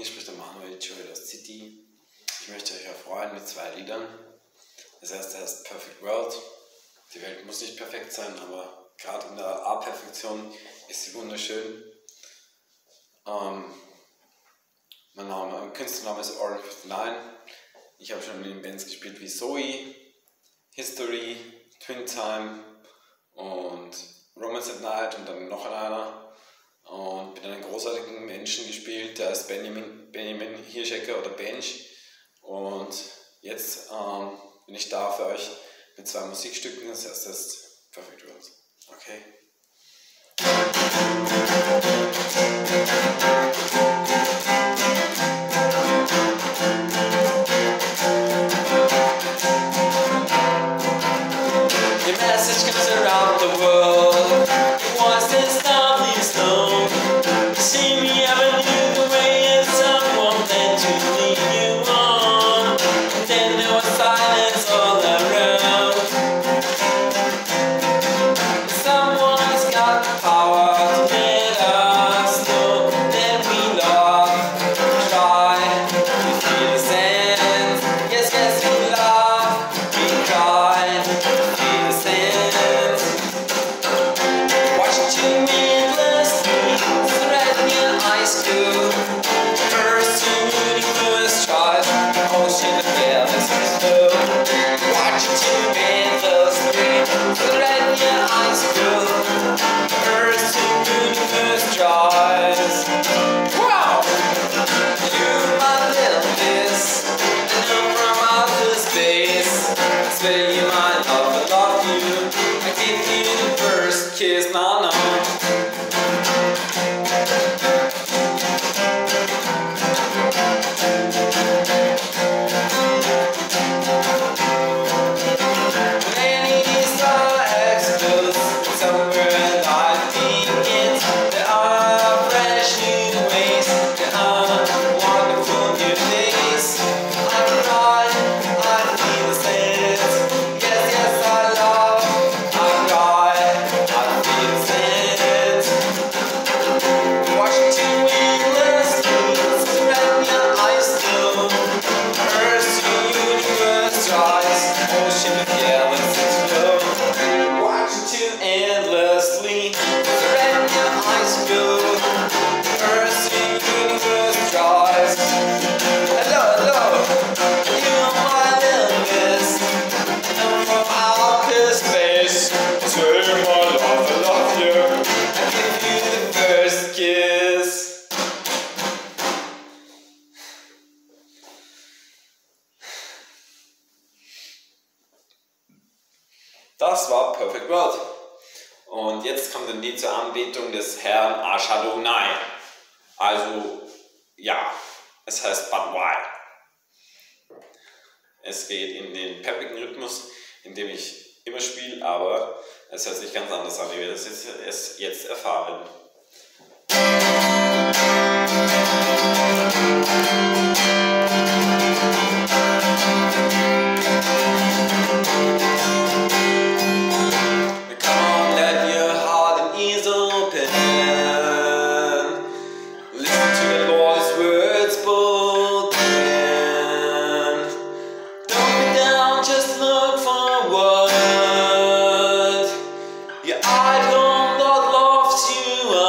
Hier spricht der Manuel aus City. Ich möchte euch erfreuen mit 2 Liedern. Das erste heißt Perfect World. Die Welt muss nicht perfekt sein, aber gerade in der A-Perfektion ist sie wunderschön. Mein Künstlername ist orion59. Ich habe schon in Bands gespielt wie Zoe, History, Twin Time und Romance at Night und dann noch einer. Und mit einem großartigen Menschen gespielt, der heißt Benjamin Hirschecker oder Bench. Und jetzt bin ich da für euch mit 2 Musikstücken. Das erste ist Perfect World. Okay. Your message comes around the world. It was this lovely snow. See me ever knew the way and someone meant to lead you on. And then there was silence all around. Someone's got the power to let us know that we love, try, we feel the sand. Yes, yes, we love, we cry, we feel the sand. Watching too endlessly, threading your eyes too. First to universe tries, ocean of galaxies flow. Watching too endlessly, threading your eyes too. First to universe tries. Wow! You my little miss, I know from outer space. I swear you my love, I love you. I give you the first kiss, no, no. Das war Perfect World. Und jetzt kommt ein Lied zur Anbetung des Herrn Ashadonai. Also, ja, es heißt But Why. Es geht in den peppigen Rhythmus, in dem ich immer spiele, aber es hört sich ganz anders an. Ihr werdet es jetzt erfahren. I don't know, loves you.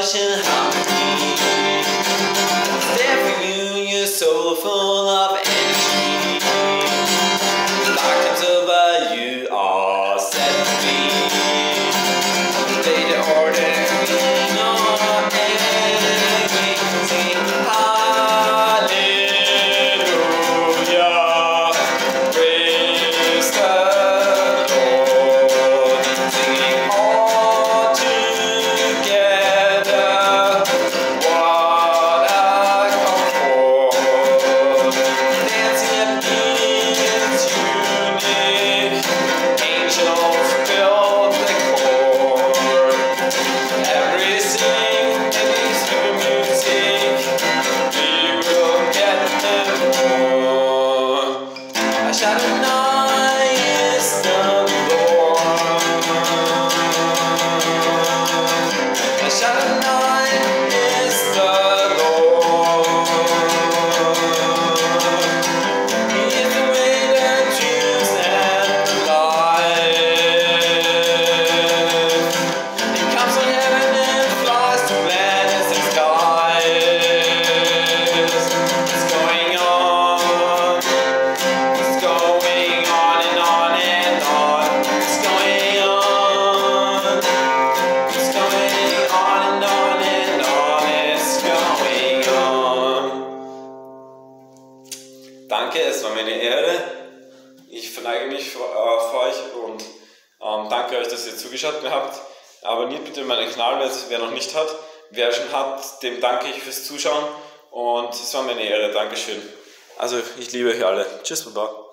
such a harmony. There for you, you're so full of energy. Time's over, you are set free. They the ordinary, not everything. Sing hallelujah, praise the Lord. Singing all together, what a comfort. Dancing and beings unique, angels build the core. Everything that is through music, we will get them more. Adonai is the Lord. Adonai is the Lord. He is the way, the truth, and the life. He comes from heaven and flies to planets and skies. It's going on. It's going on and on and on. It's going on. It's going on and on and on. It's going on. Danke, es war meine Ehre. Ich verneige mich vor euch und danke euch, dass ihr zugeschaut habt. Abonniert bitte meinen Kanal, wer noch nicht hat. Wer schon hat, dem danke ich fürs Zuschauen und es war meine Ehre. Dankeschön. Also, ich liebe euch alle. Tschüss, Baba.